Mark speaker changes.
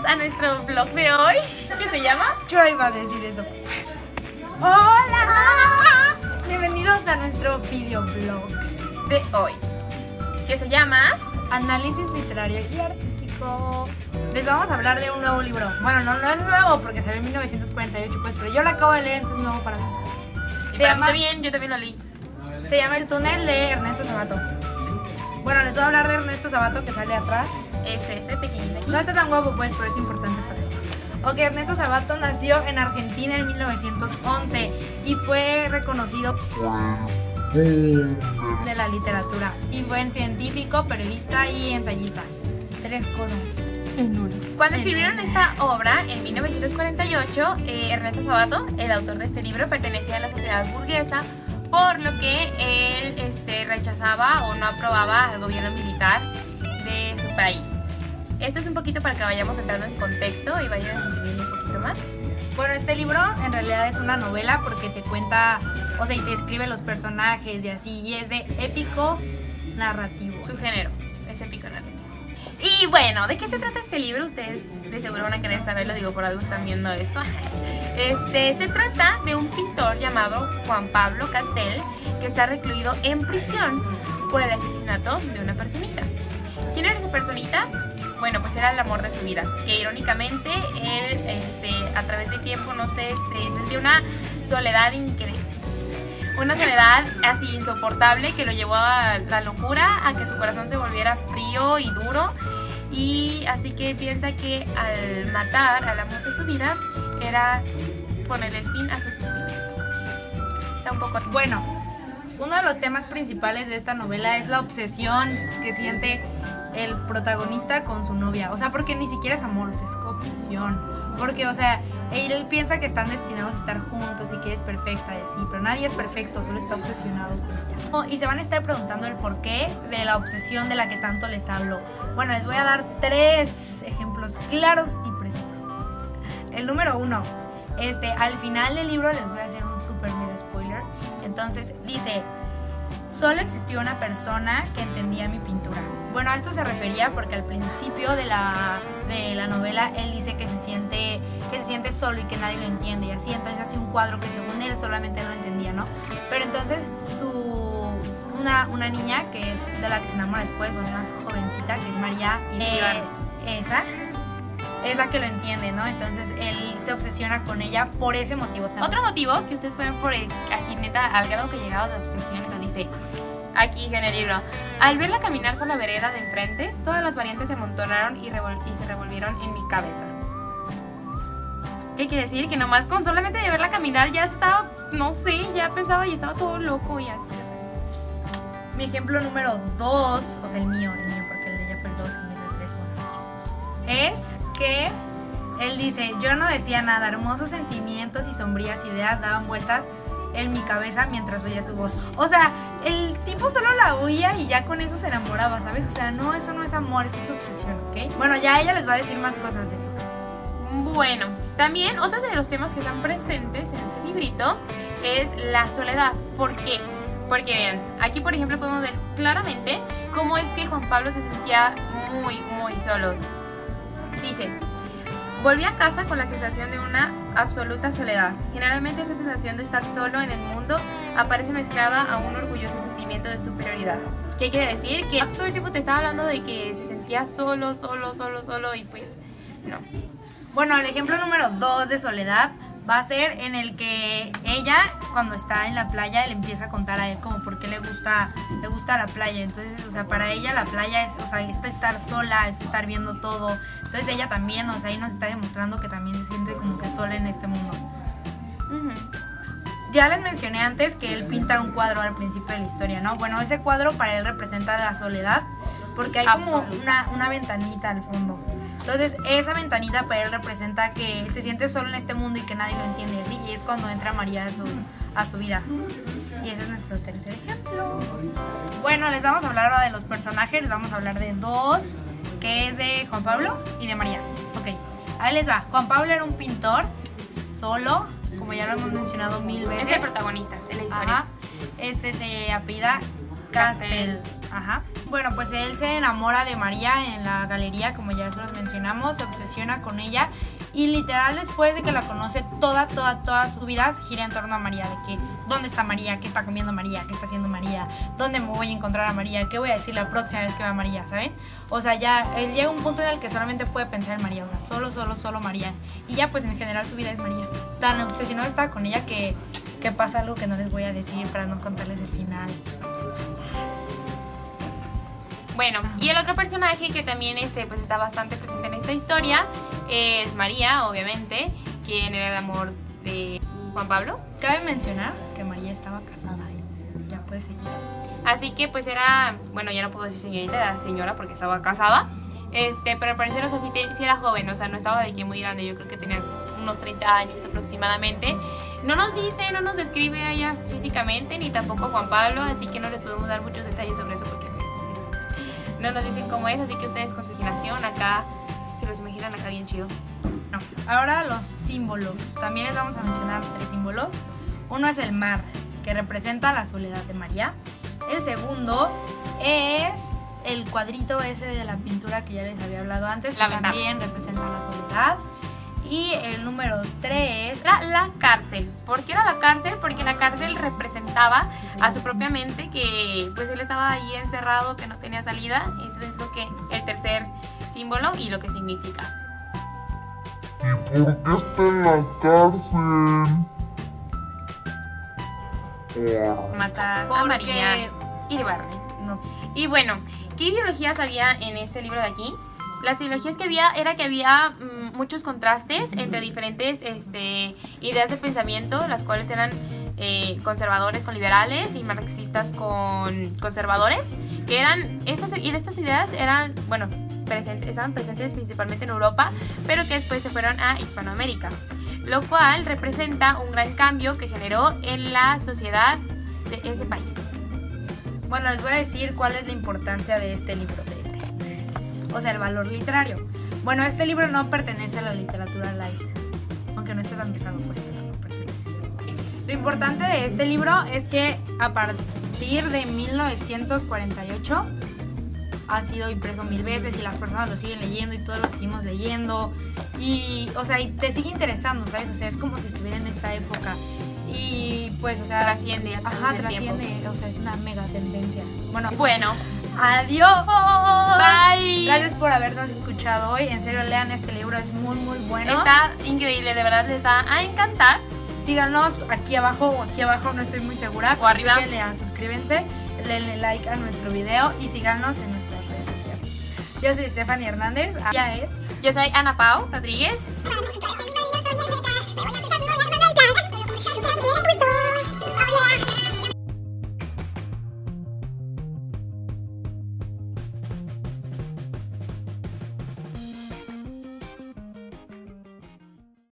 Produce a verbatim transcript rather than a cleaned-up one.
Speaker 1: a nuestro blog de hoy, que se llama...
Speaker 2: Yo iba a decir eso. ¡Hola! Bienvenidos a nuestro videoblog
Speaker 1: de hoy, que se llama...
Speaker 2: Análisis literario y artístico. Les vamos a hablar de un nuevo libro. Bueno, no, no es nuevo porque salió en mil novecientos cuarenta y ocho, pues, pero yo lo acabo de leer, entonces nuevo para mí.
Speaker 1: Se llama... bien, yo también lo leí.
Speaker 2: Se llama El túnel de Ernesto Sabato. Bueno, les voy a hablar de Ernesto Sabato, que sale atrás.
Speaker 1: Es este pequeñito aquí.
Speaker 2: No está tan guapo, pues, pero es importante para esto. Ok, Ernesto Sabato nació en Argentina en mil novecientos once y fue reconocido de la literatura. Y buen científico, periodista y ensayista. Tres cosas.
Speaker 1: Cuando escribieron esta obra en mil novecientos cuarenta y ocho, eh, Ernesto Sabato, el autor de este libro, pertenecía a la sociedad burguesa, por lo que él este, rechazaba o no aprobaba al gobierno militar de su país. Esto es un poquito para que vayamos entrando en contexto y vayan entendiendo un poquito más.
Speaker 2: Bueno, este libro en realidad es una novela porque te cuenta, o sea, y te describe los personajes y así, y es de épico narrativo.
Speaker 1: Su género es épico narrativo. Y bueno, ¿de qué se trata este libro? Ustedes de seguro van a querer saberlo, digo, por algo están viendo esto. Este, se trata de un pintor llamado Juan Pablo Castel, que está recluido en prisión por el asesinato de una personita. ¿Quién era esa personita? Bueno, pues era el amor de su vida, que irónicamente él, este, a través del tiempo, no sé, se sentía una soledad increíble. Una soledad así insoportable que lo llevó a la locura, a que su corazón se volviera frío y duro. Y así que piensa que al matar al amor de su vida era ponerle el fin a su sufrimiento. Está un poco...
Speaker 2: Bueno, uno de los temas principales de esta novela es la obsesión que siente el protagonista con su novia. O sea, porque ni siquiera es amor, o sea, es obsesión. Porque, o sea, él piensa que están destinados a estar juntos y que es perfecta y así, pero nadie es perfecto, solo está obsesionado con ella. Y se van a estar preguntando el porqué de la obsesión de la que tanto les hablo. Bueno, les voy a dar tres ejemplos claros y precisos. El número uno, este, al final del libro les voy a hacer un super mega spoiler. Entonces, dice... Solo existió una persona que entendía mi pintura. Bueno, a esto se refería porque al principio de la, de la novela él dice que se, siente, que se siente solo y que nadie lo entiende y así, entonces hace un cuadro que según él solamente no lo entendía, ¿no? Pero entonces su, una, una niña que es de la que se enamora después, bueno, una jovencita que es María, y eh, esa es la que lo entiende, ¿no? Entonces él se obsesiona con ella por ese motivo también.
Speaker 1: Otro motivo que ustedes pueden por el, así neta, al grado que he llegado de obsesión, lo dice aquí en el libro. Al verla caminar por la vereda de enfrente, todas las variantes se amontonaron y, y se revolvieron en mi cabeza. ¿Qué quiere decir? Que nomás con solamente de verla caminar ya estaba, no sé, ya pensaba y estaba todo loco y así, así.
Speaker 2: Mi ejemplo número dos, o sea el mío, el mío, porque el de ella fue el dos, el mío es el tres, bueno, es que él dice, yo no decía nada, hermosos sentimientos y sombrías ideas daban vueltas en mi cabeza mientras oía su voz. O sea, el tipo solo la oía y ya con eso se enamoraba, ¿sabes? O sea, no, eso no es amor, eso es obsesión, ¿ok? Bueno, ya ella les va a decir más cosas de él.
Speaker 1: Bueno, también otro de los temas que están presentes en este librito es la soledad. ¿Por qué? Porque vean, aquí por ejemplo podemos ver claramente cómo es que Juan Pablo se sentía muy, muy solo. Dice, volví a casa con la sensación de una absoluta soledad. Generalmente esa sensación de estar solo en el mundo aparece mezclada a un orgulloso sentimiento de superioridad. ¿Qué quiere decir? Que todo el tiempo te estaba hablando de que se sentía solo, solo, solo, solo y pues no.
Speaker 2: Bueno, el ejemplo número dos de soledad va a ser en el que ella, cuando está en la playa, le empieza a contar a él como por qué le gusta, le gusta la playa. Entonces, o sea, para ella la playa es, o sea, es estar sola, es estar viendo todo. Entonces ella también, o sea, ahí nos está demostrando que también se siente como que sola en este mundo. Uh-huh. Ya les mencioné antes que él pinta un cuadro al principio de la historia, ¿no? Bueno, ese cuadro para él representa la soledad porque hay como una, una ventanita al fondo. Entonces esa ventanita para él representa que se siente solo en este mundo y que nadie lo entiende así, y es cuando entra María a su, a su vida. Y ese es nuestro tercer ejemplo. Bueno, les vamos a hablar ahora de los personajes, les vamos a hablar de dos, que es de Juan Pablo y de María. Ok, ahí les va. Juan Pablo era un pintor solo, como ya lo hemos mencionado mil veces.
Speaker 1: Es el protagonista de la historia.
Speaker 2: Ajá. Este se apellida Castel. Ajá. Bueno, pues él se enamora de María en la galería, como ya se los mencionamos, se obsesiona con ella y literal después de que la conoce toda, toda, toda su vida gira en torno a María, de que dónde está María, qué está comiendo María, qué está haciendo María, dónde me voy a encontrar a María, qué voy a decir la próxima vez que vea a María, ¿saben? O sea, ya él llega a un punto en el que solamente puede pensar en María, o sea, solo, solo, solo María. Y ya pues en general su vida es María. Tan obsesionado está con ella que, que pasa algo que no les voy a decir para no contarles el final.
Speaker 1: Bueno, y el otro personaje que también este, pues, está bastante presente en esta historia es María, obviamente, quien era el amor de Juan Pablo.
Speaker 2: Cabe mencionar que María estaba casada, ¿eh? Ya puedes seguir.
Speaker 1: Así que pues era, bueno, ya no puedo decir señorita, era señora porque estaba casada. Este, pero al parecer, o sea, sí, te, sí era joven, o sea, no estaba de que muy grande, yo creo que tenía unos treinta años aproximadamente. No nos dice, no nos describe a ella físicamente, ni tampoco a Juan Pablo, así que no les podemos dar muchos detalles sobre eso porque pues no nos dicen cómo es, así que ustedes con su imaginación acá se los imaginan acá bien chido.
Speaker 2: No. Ahora los símbolos. También les vamos a mencionar tres símbolos. Uno es el mar, que representa la soledad de María. El segundo es el cuadrito ese de la pintura que ya les había hablado antes, que también representa la soledad. Y el número tres
Speaker 1: era la cárcel. ¿Por qué era la cárcel? Porque la cárcel representaba a su propia mente, que pues él estaba ahí encerrado, que no tenía salida. Eso es lo que el tercer símbolo y lo que significa.
Speaker 3: ¿Y por qué está en la cárcel?
Speaker 1: Por matar
Speaker 2: Porque...
Speaker 1: a María y de Barney.
Speaker 2: No.
Speaker 1: Y bueno, ¿qué ideologías había en este libro de aquí? Las ideologías que había era que había mmm, muchos contrastes entre diferentes este, ideas de pensamiento, las cuales eran eh, conservadores con liberales y marxistas con conservadores, que eran estas, y de estas ideas eran, bueno, presentes, estaban presentes principalmente en Europa, pero que después se fueron a Hispanoamérica, lo cual representa un gran cambio que generó en la sociedad de ese país.
Speaker 2: Bueno, les voy a decir cuál es la importancia de este libro, de este. O sea, el valor literario. Bueno, este libro no pertenece a la literatura light, aunque no esté tan pesado, pues, pero no pertenece. Lo importante de este libro es que a partir de mil novecientos cuarenta y ocho ha sido impreso mil veces y las personas lo siguen leyendo y todos lo seguimos leyendo. Y, o sea, y te sigue interesando, ¿sabes? O sea, es como si estuviera en esta época. Y, pues, o sea...
Speaker 1: Trasciende.
Speaker 2: Ajá, trasciende. O sea, es una mega tendencia. Bueno.
Speaker 1: Bueno.
Speaker 2: Adiós.
Speaker 1: Bye.
Speaker 2: Gracias por habernos escuchado hoy. En serio, lean este libro, es muy, muy bueno.
Speaker 1: Está increíble, de verdad les va a encantar.
Speaker 2: Síganos aquí abajo o aquí abajo, no estoy muy segura.
Speaker 1: O arriba.
Speaker 2: Lean, suscríbanse, denle like a nuestro video y síganos en nuestras redes sociales. Yo soy Stephanie Hernández. Ella es.
Speaker 1: Yo soy Ana Pau Rodríguez.